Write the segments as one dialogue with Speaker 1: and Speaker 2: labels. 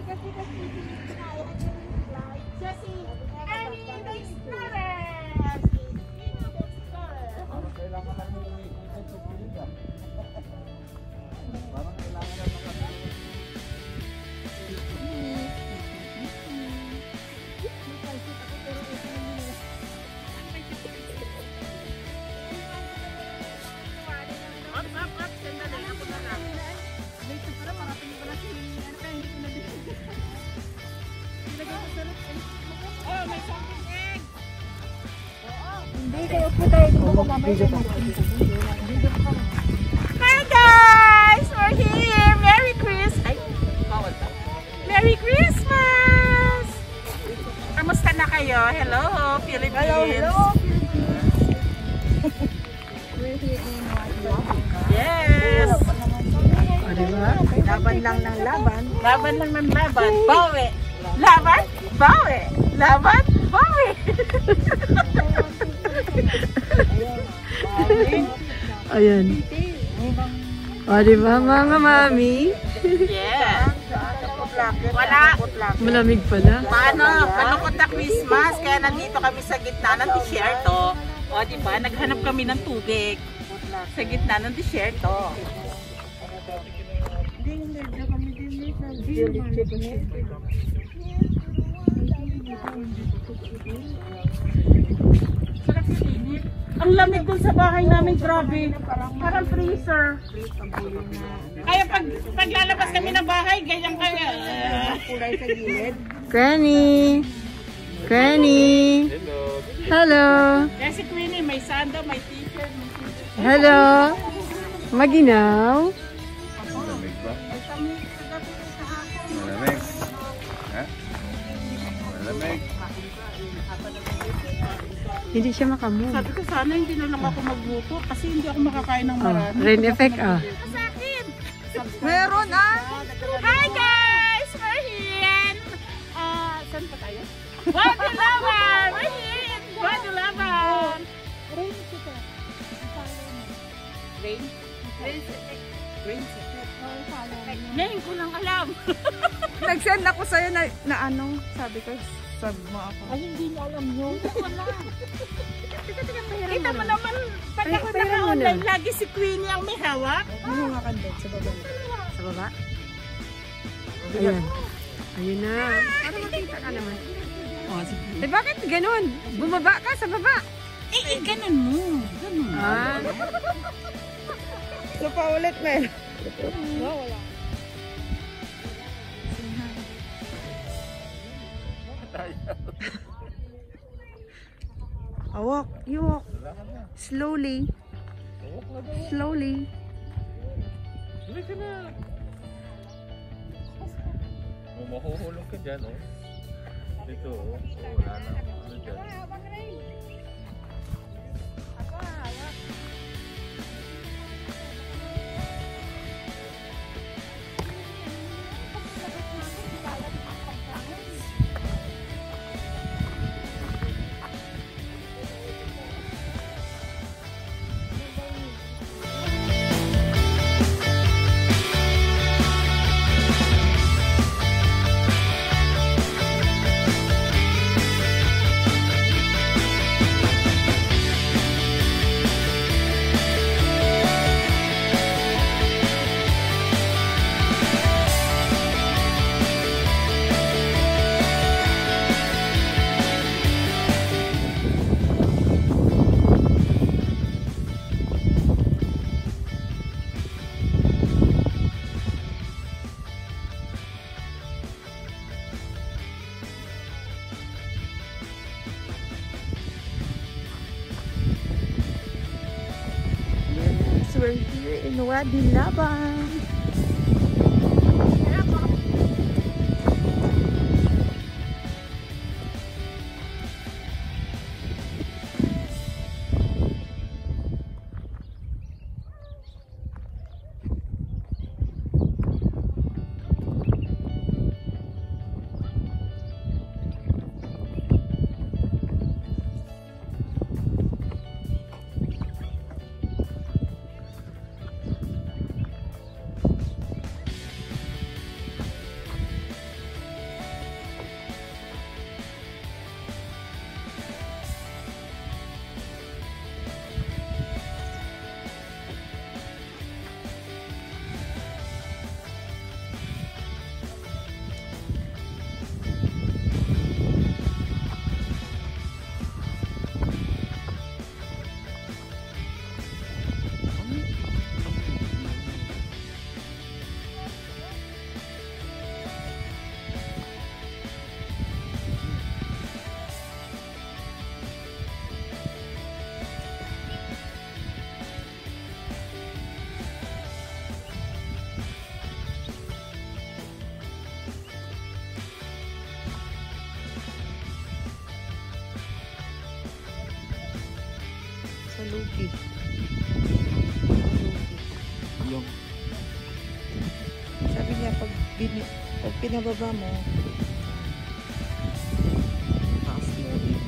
Speaker 1: Hi guys! We're here! Merry Christmas! Merry Christmas! Kamusta na kayo? Hello, Philippines! Hello,
Speaker 2: We're here in Wadi.
Speaker 1: Yes!
Speaker 2: O diba? Laban lang ng laban.
Speaker 1: Laban lang ng laban. Bawi! Laban! Bawi! Laban! Bawi!
Speaker 2: Ayan. O diba mga mami?
Speaker 1: Yeah! Wala!
Speaker 2: Malamig pala.
Speaker 1: Paano? Malungkot na Christmas, kaya nandito kami sa gitna ng disyerto. O diba, naghanap kami ng tubig sa gitna ng disyerto. Ang lamig dun sa bahay namin, grabe. Parang freezer. Kaya pag lalabas kami ng bahay, ganyan kaya.
Speaker 2: Kulay sa gilid. Granny! Granny! Hello!
Speaker 1: Kaya si Queenie, may sando, may t-shirt.
Speaker 2: Hello! Maginaw!
Speaker 3: Malamig ba? Malamig. Ha? Malamig.
Speaker 2: Hindi siya makamove.
Speaker 1: Sabi ko sana hindi na lang ako magluto kasi hindi ako makakain ng marami.
Speaker 2: Rain effect ah.
Speaker 1: Sa akin!
Speaker 2: Meron ah!
Speaker 1: Hi guys! We're here! Saan pa tayo? Wadi Laban! We're here in Wadi Laban! Rain City. Rain? Rain City. Rain City. Ngayon ko lang alam.
Speaker 2: Nag-send ako sa'yo na ano, sabi ko, sub mo ako.
Speaker 1: Ay, hindi niya alam yun. Wala. Kita mo naman, pag ako naka-online, lagi si Queenie ang may hawak.
Speaker 2: Ano nga kandot? Sa baba. Sa baba? Ayan. Ayun na. Para makita ka naman. Oh, sige. Eh bakit ganun? Bumaba ka sa baba.
Speaker 1: Ganun mo. Ganun.
Speaker 2: Ah. So pa ulit, Mel.
Speaker 1: Wala.
Speaker 2: Walk, you walk. Slowly. Slowly.
Speaker 3: Tuloy ka na. Mahuhulog ka dyan, oh. Dito, oh. Wala na. Ano dyan?
Speaker 2: We're here in Wadi Laban. Luki.
Speaker 3: Yung
Speaker 1: Sabi niya, pag pinababa mo,
Speaker 3: taas mo yung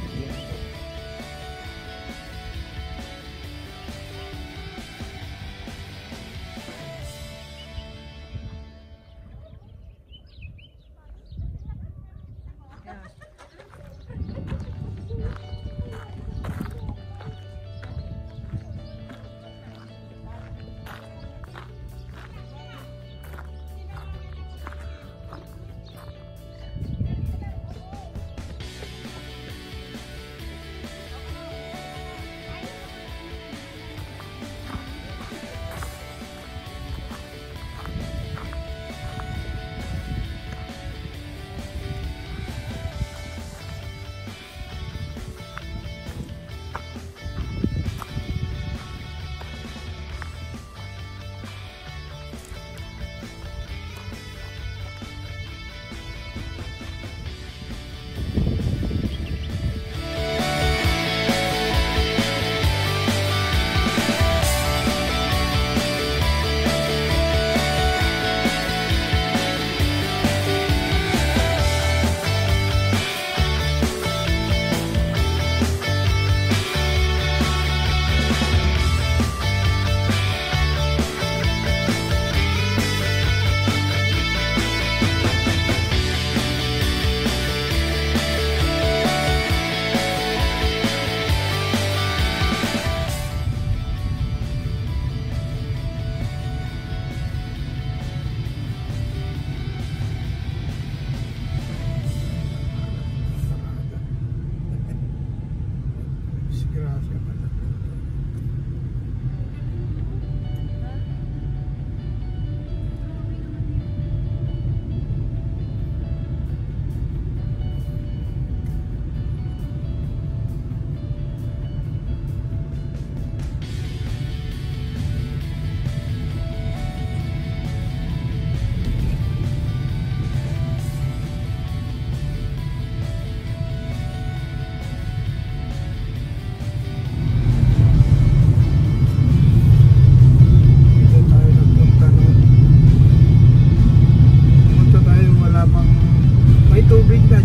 Speaker 4: may tubig na